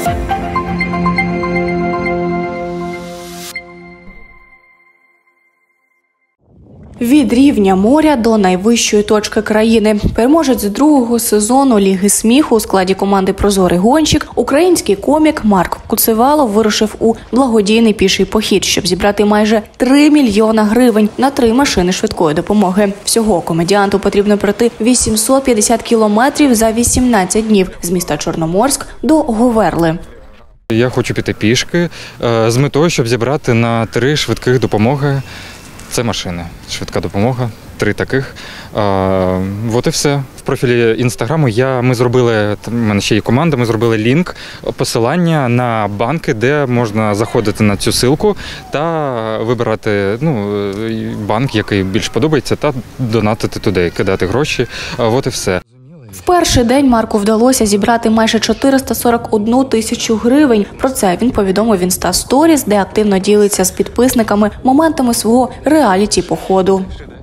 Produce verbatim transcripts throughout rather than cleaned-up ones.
Від рівня моря до найвищої точки країни. Переможець другого сезону Ліги сміху у складі команди «Прозорий гонщик» український комік Марк Куцевалов вирушив у благодійний піший похід, щоб зібрати майже три мільйона гривень на три машини швидкої допомоги. Всього комедіанту потрібно пройти вісімсот п'ятдесят кілометрів за вісімнадцять днів з міста Чорноморськ до Говерли. Я хочу піти пішки з метою, щоб зібрати на три швидких допомоги. Це машини, швидка допомога, три таких. А, от і все. В профілі Інстаграму я, ми зробили, в мене ще є команда, ми зробили лінк, посилання на банки, де можна заходити на цю ссылку та вибирати ну, банк, який більш подобається, та донатити туди, кидати гроші. А, от і все. В перший день Марку вдалося зібрати майже чотириста сорок одну тисячу гривень. Про це він повідомив в Інста Сторіс, де активно ділиться з підписниками моментами свого реаліті-походу.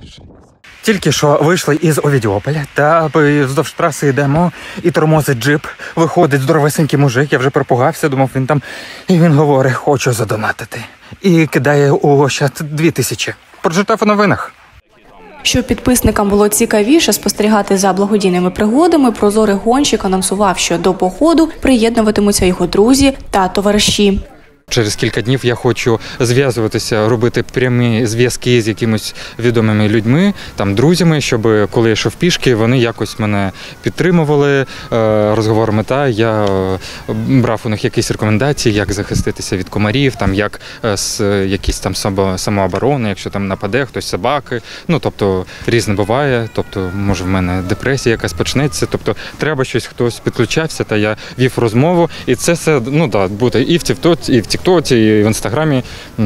Тільки що вийшли із Овідіополя та вздовж траси йдемо, і тормозить джип. Виходить здоровесенький мужик, я вже пропугався, думав він там. І він говорить, хочу задонатити. І кидає у Ощад дві тисячі. Прочитав у новинах. Щоб підписникам було цікавіше спостерігати за благодійними пригодами, «Прозорий гонщик» анонсував, що до походу приєднуватимуться його друзі та товариші. Через кілька днів я хочу зв'язуватися, робити прямі зв'язки з якимось відомими людьми, там, друзями, щоб коли я йшов пішки, вони якось мене підтримували розговорами. Та я брав у них якісь рекомендації, як захиститися від комарів, там, як якісь там самооборони, якщо там нападе хтось, собаки. Ну, тобто, різне буває, тобто, може в мене депресія якась почнеться, тобто, треба щось, хтось підключався, та я вів розмову, і це все, ну, да, буде і в Тіктоці, і в Тіктоці, і в Інстаграмі,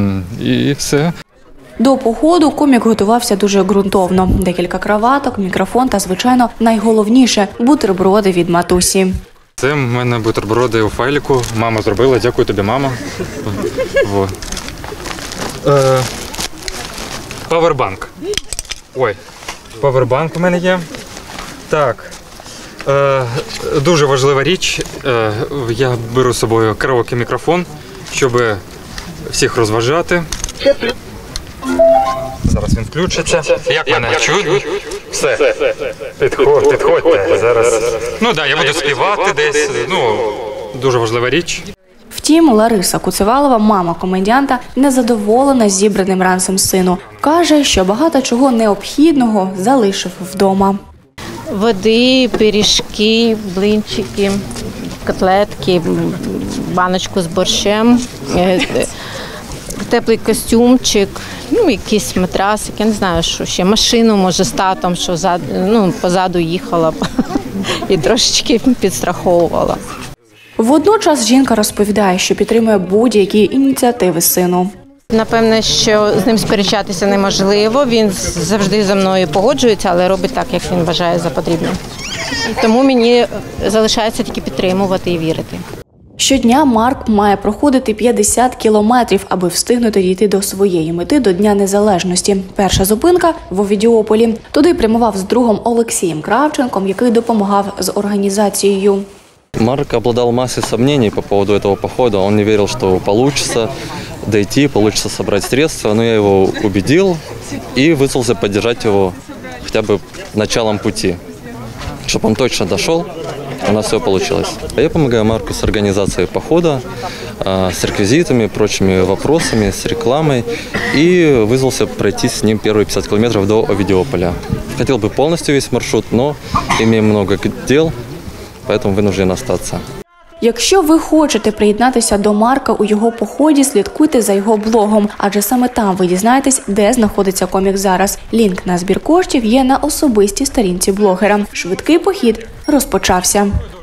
і все. До походу комік готувався дуже ґрунтовно. Декілька краваток, мікрофон та, звичайно, найголовніше – бутерброди від матусі. Це в мене бутерброди у файліку. Мама зробила. Дякую тобі, мама. Павербанк. Ой, павербанк у мене є. Так. Дуже важлива річ. Я беру з собою караоке-мікрофон, щоб всіх розважати. Зараз він включиться. Як мене чують? Все. Підходь, підходьте. Зараз. Ну так, я буду співати десь. Ну, дуже важлива річ. Втім, Лариса Куцевалова, мама комедіанта, незадоволена зібраним ранцем сину. Каже, що багато чого необхідного залишив вдома. Води, пиріжки, блинчики, котлетки, баночку з борщем, теплий костюмчик, ну, якийсь матрасик, я не знаю, що ще, машину, може, з татом, що зад, ну, позаду їхала і трошечки підстраховувала. Водночас жінка розповідає, що підтримує будь-які ініціативи сину. Напевне, що з ним сперечатися неможливо, він завжди за мною погоджується, але робить так, як він вважає за потрібне. Тому мені залишається тільки підтримувати і вірити. Щодня Марк має проходити п'ятдесят кілометрів, аби встигнути дійти до своєї мети до Дня Незалежності. Перша зупинка – в Овідіополі. Туди прямував з другом Олексієм Кравченком, який допомагав з організацією. Марк обладал массой сомнений по поводу этого похода. Он не верил, что получится дойти, получится собрать средства. Но я его убедил и вызвался поддержать его хотя бы началом пути, чтобы он точно дошел. У нас все получилось. Я помогаю Марку с организацией похода, с реквизитами, прочими вопросами, с рекламой. И вызвался пройти с ним первые пятьдесят километров до Овидиополя. Хотел бы полностью весь маршрут, но имеем много дел, поэтому вынужден остаться. Якщо ви хочете приєднатися до Марка у його поході, слідкуйте за його блогом, адже саме там ви дізнаєтесь, де знаходиться комік зараз. Лінк на збір коштів є на особистій сторінці блогера. Швидкий похід розпочався.